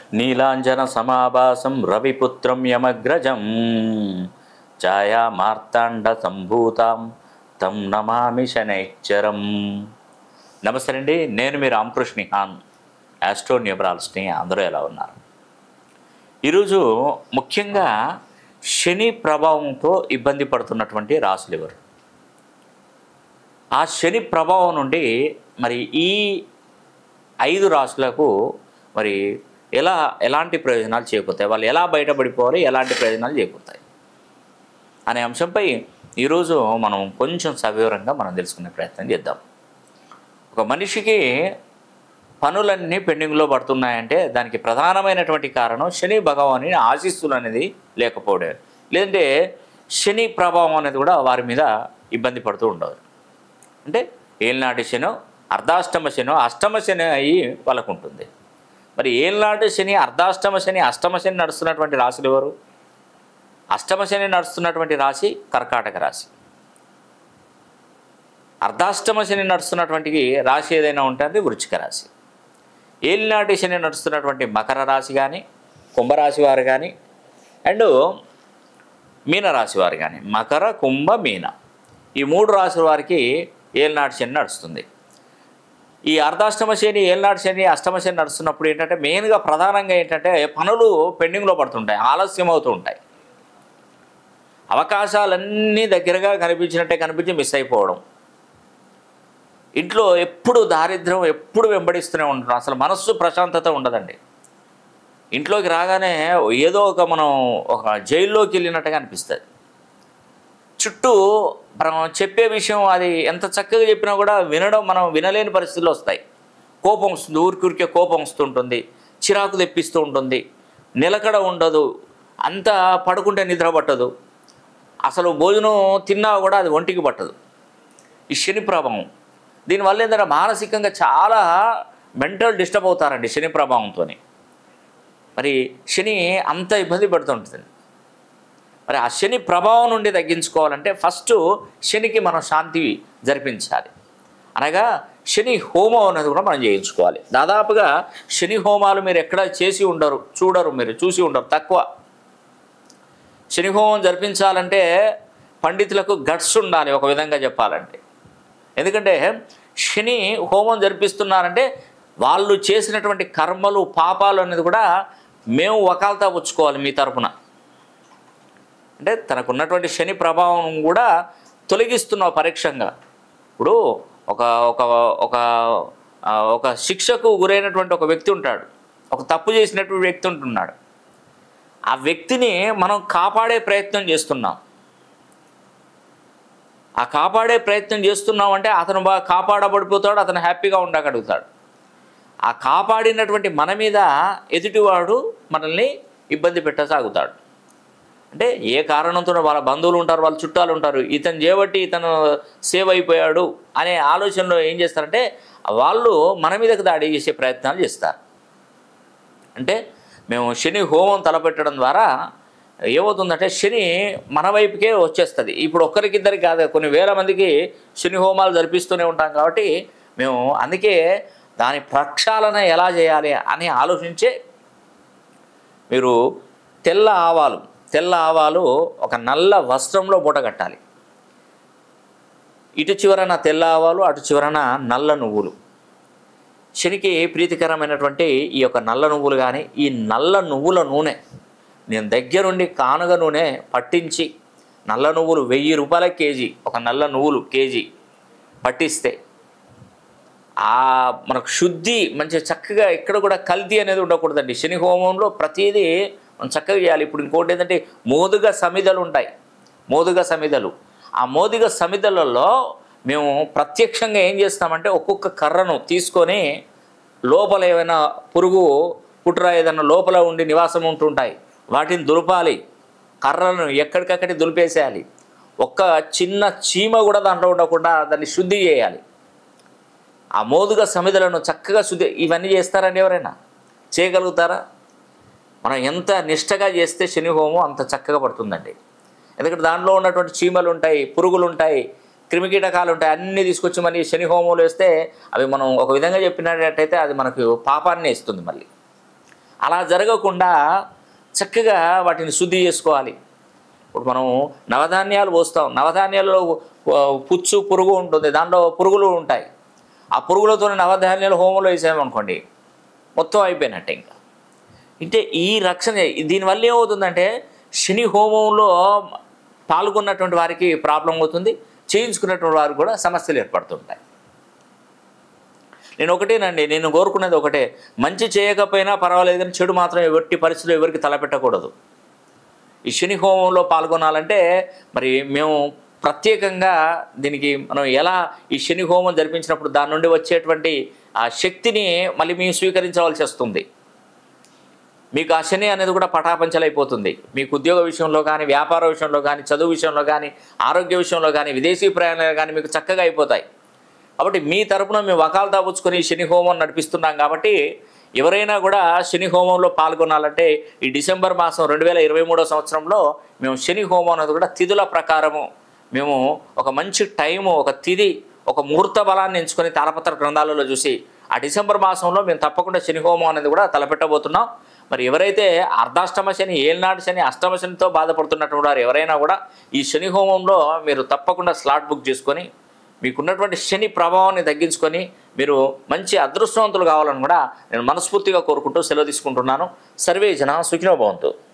నీలాంజన సమాభాసం రవిపుత్రం యమగ్రజం ఛాయా మార్తాండ సంభూతాం తం నమామి శనైశ్చరం. నమస్తే అండి, నేను మీ రామ్ కృష్ నిహాన్, ఆస్ట్రో న్యూమరాలజిస్ట్ని. అందరూ ఎలా ఉన్నారు? ఈరోజు ముఖ్యంగా శని ప్రభావంతో ఇబ్బంది పడుతున్నటువంటి రాశులు ఎవరు? ఆ శని ప్రభావం నుండి మరి ఈ 5 రాశులకు మరి ఎలాంటి ప్రయోజనాలు చేకూరుతాయి, వాళ్ళు ఎలా బయటపడిపోవాలి, ఎలాంటి ప్రయోజనాలు చేకూరుతాయి అనే అంశంపై ఈరోజు మనం కొంచెం సవివరంగా మనం తెలుసుకునే ప్రయత్నం చేద్దాం. ఒక మనిషికి పనులన్నీ పెండింగ్లో పడుతున్నాయంటే దానికి ప్రధానమైనటువంటి కారణం శని భగవాని ఆశీస్సులు అనేది లేకపోవడం, లేదంటే శని ప్రభావం అనేది కూడా వారి మీద ఇబ్బంది పడుతూ ఉండదు. అంటే ఏలినాటి శనో, అర్ధాష్టమ శనో, అష్టమ శని అయ్యి వాళ్ళకు ఉంటుంది. మరి ఏలినాటి శని, అర్ధాష్టమ శని, అష్టమ శని నడుస్తున్నటువంటి రాశులు ఎవరు? అష్టమ శని నడుస్తున్నటువంటి రాశి కర్కాటక రాశి. అర్ధాష్టమ శని నడుస్తున్నటువంటి రాశి ఏదైనా ఉంటుంది వృశ్చిక రాశి. ఏలినాటి శని నడుస్తున్నటువంటి మకర రాశి కానీ, కుంభరాశి వారు కానీ, అండ్ మీనరాశి వారు కానీ, మకర, కుంభ, మీన ఈ 3 రాశుల వారికి ఏలినాటి శని నడుస్తుంది. ఈ అర్ధాష్టమ శని, ఏలినాటి శని, అష్టమ శని నడుస్తున్నప్పుడు ఏంటంటే మెయిన్గా ప్రధానంగా ఏంటంటే పనులు పెండింగ్లో పడుతుంటాయి, ఆలస్యం అవుతూ ఉంటాయి. అవకాశాలన్నీ దగ్గరగా కనిపించినట్టే కనిపించి మిస్ అయిపోవడం, ఇంట్లో ఎప్పుడు దారిద్ర్యం ఎప్పుడు వెంబడిస్తూనే ఉంటారు. అసలు మనస్సు ప్రశాంతత ఉండదండి. ఇంట్లోకి రాగానే ఏదో మనం ఒక జైల్లోకి వెళ్ళినట్టుగా అనిపిస్తుంది. చుట్టూ మనం చెప్పే విషయం అది ఎంత చక్కగా చెప్పినా కూడా మనం వినలేని పరిస్థితులు వస్తాయి. కోపం వస్తుంది, ఊరికే కోపం వస్తుంటుంది, చిరాకు తెప్పిస్తూ ఉంటుంది, నిలకడ ఉండదు, అంతా పడుకుంటే నిద్ర పట్టదు, అసలు భోజనం తిన్నా కూడా అది ఒంటికి పట్టదు. ఈ శని ప్రభావం దీనివల్ల ఏంటంటే మానసికంగా చాలా మెంటల్ డిస్టర్బ్ అవుతారండి శని ప్రభావంతో. మరి శని అంత ఇబ్బంది పడుతుంటుంది. మరి ఆ శని ప్రభావం నుండి తగ్గించుకోవాలంటే ఫస్ట్ శనికి మనం శాంతి జరిపించాలి. అనగా శని హోమం అనేది కూడా మనం చేయించుకోవాలి. దాదాపుగా శని హోమాలు మీరు ఎక్కడ చేసి ఉండరు, మీరు చూసి ఉండరు, తక్కువ. శని హోమం జరిపించాలంటే పండితులకు గట్స్ ఉండాలి ఒక విధంగా చెప్పాలంటే. ఎందుకంటే శని హోమం జరిపిస్తున్నారంటే వాళ్ళు చేసినటువంటి కర్మలు, పాపాలు అనేది కూడా మేము వకాల్తా పుచ్చుకోవాలి మీ తరపున. అంటే తనకున్నటువంటి శని ప్రభావం కూడా తొలగిస్తున్నావు పరీక్షంగా. ఇప్పుడు ఒక ఒక ఒక ఒక శిక్షకు గురైనటువంటి ఒక వ్యక్తి ఉంటాడు, ఒక తప్పు చేసినటువంటి వ్యక్తి ఉంటున్నాడు. ఆ వ్యక్తిని మనం కాపాడే ప్రయత్నం చేస్తున్నాం. ఆ కాపాడే ప్రయత్నం చేస్తున్నాం అంటే అతను బాగా కాపాడబడిపోతాడు, అతను హ్యాపీగా ఉండగలుగుతాడు. ఆ కాపాడినటువంటి మన మీద ఎదుటివాడు మనల్ని ఇబ్బంది పెట్టసాగుతాడు. అంటే ఏ కారణంతో వాళ్ళ బంధువులు ఉంటారు, వాళ్ళ చుట్టాలు ఉంటారు, ఇతను చేయబట్టి ఇతను సేవ్ అయిపోయాడు అనే ఆలోచనలో ఏం చేస్తారంటే వాళ్ళు మన మీదకి దాడి చేసే ప్రయత్నాలు చేస్తారు. అంటే మేము శని హోమం తలపెట్టడం ద్వారా ఏమవుతుందంటే శని మన వైపుకే వచ్చేస్తుంది. ఇప్పుడు ఒక్కరికిద్దరికి కాదు, కొన్ని వేల మందికి శని హోమాలు జరిపిస్తూనే ఉంటాం. కాబట్టి మేము అందుకే దాని ప్రక్షాళన ఎలా చేయాలి అని ఆలోచించే మీరు తెల్ల ఆవాలు ఒక నల్ల వస్త్రంలో మూట కట్టాలి. ఇటు చివరన తెల్ల ఆవాలు, అటు చివరన నల్ల నువ్వులు. శనికి ప్రీతికరమైనటువంటి ఈ యొక్క నల్ల నువ్వులు కానీ, ఈ నల్ల నువ్వుల నూనె నేను దగ్గరుండి కానుగ నూనె పట్టించి, నల్ల నువ్వులు 1000 రూపాయల కేజీ, ఒక నల్ల నువ్వులు కేజీ పట్టిస్తే మనకు శుద్ధి మంచిగా చక్కగా ఎక్కడ కూడా కల్తీ అనేది ఉండకూడదండి. శని హోమంలో ప్రతిదీ మనం చక్కగా చేయాలి. ఇప్పుడు ఇంకోటి ఏంటంటే మోదుగ సమిదలు ఉంటాయి, మోదుగ సమిదలు. ఆ మోదుగ సమిదలలో మేము ప్రత్యక్షంగా ఏం చేస్తామంటే ఒక్కొక్క కర్రను తీసుకొని లోపల ఏమైనా పురుగు పుట్ర ఏదైనా లోపల ఉండి నివాసం ఉంటుంటాయి, వాటిని దులపాలి. కర్రలను ఎక్కడికక్కడి దులిపేసేయాలి. ఒక్క చిన్న చీమ కూడా దాంట్లో ఉండకుండా దాన్ని శుద్ధి చేయాలి. ఆ మోదుగ సమిదలను చక్కగా శుద్ధి. ఇవన్నీ చేస్తారండి? ఎవరైనా చేయగలుగుతారా? మనం ఎంత నిష్టగా చేస్తే శని హోమం అంత చక్కగా పడుతుందండి. ఎందుకంటే దాంట్లో ఉన్నటువంటి చీమలు ఉంటాయి, పురుగులు ఉంటాయి, క్రిమికీటకాలు ఉంటాయి, అన్నీ తీసుకొచ్చి మళ్ళీ శని హోమంలో వేస్తే అవి మనం ఒక విధంగా చెప్పినట్టయితే అది మనకు పాపాన్ని ఇస్తుంది. మళ్ళీ అలా జరగకుండా చక్కగా వాటిని శుద్ధి చేసుకోవాలి. ఇప్పుడు మనం నవధాన్యాలు పోస్తాం, నవధాన్యాలలో పుచ్చు పురుగు ఉంటుంది, దాంట్లో పురుగులు ఉంటాయి. ఆ పురుగులతో నవధాన్యాలు హోమంలో వేసామనుకోండి మొత్తం అయిపోయినట్టే. ఇంకా అంటే ఈ రక్షణ దీనివల్ల ఏమవుతుందంటే శని హోమంలో పాల్గొన్నటువంటి వారికి ప్రాబ్లం అవుతుంది, చేయించుకున్నటువంటి వారికి కూడా సమస్యలు ఏర్పడుతుంటాయి. నేను కోరుకునేది ఒకటే, మంచి చేయకపోయినా పర్వాలేదని చెడు మాత్రం ఎట్టి పరిస్థితుల్లో ఎవరికి తలపెట్టకూడదు. ఈ శని హోమంలో పాల్గొనాలంటే మరి మేము ప్రత్యేకంగా దీనికి మనం ఎలా ఈ శని హోమం జరిపించినప్పుడు దాని నుండి వచ్చేటువంటి ఆ శక్తిని మళ్ళీ మేము స్వీకరించవలసి వస్తుంది. మీకు ఆ శని అనేది కూడా పటాపంచలైపోతుంది. మీకు ఉద్యోగ విషయంలో కానీ, వ్యాపార విషయంలో కానీ, చదువు విషయంలో కానీ, ఆరోగ్య విషయంలో కానీ, విదేశీ ప్రయాణాలు కానీ మీకు చక్కగా అయిపోతాయి. కాబట్టి మీ తరపున మేము వకాల్తా పుచ్చుకొని శని హోమం నడిపిస్తున్నాం. కాబట్టి ఎవరైనా కూడా శని హోమంలో పాల్గొనాలంటే ఈ డిసెంబర్ మాసం 2023 సంవత్సరంలో మేము శని హోమం అనేది కూడా తిథుల ప్రకారము మేము ఒక మంచి టైము, ఒక తిథి, ఒక ముహూర్త బలాన్ని ఎంచుకొని తాళపత్ర గ్రంథాలలో చూసి ఆ డిసెంబర్ మాసంలో మేము తప్పకుండా శని హోమం అనేది కూడా తలపెట్టబోతున్నాం. మరి ఎవరైతే అర్ధాష్టమ శని, ఏళ్ళనాటి శని, అష్టమ శనితో బాధపడుతున్నటువంటి వారు ఎవరైనా కూడా ఈ శని హోమంలో మీరు తప్పకుండా స్లాట్ బుక్ చేసుకొని మీకున్నటువంటి శని ప్రభావాన్ని తగ్గించుకొని మీరు మంచి అదృష్టవంతులు కావాలని కూడా నేను మనస్ఫూర్తిగా కోరుకుంటూ సెలవు తీసుకుంటున్నాను. సర్వే జన సుఖినో భవంతు.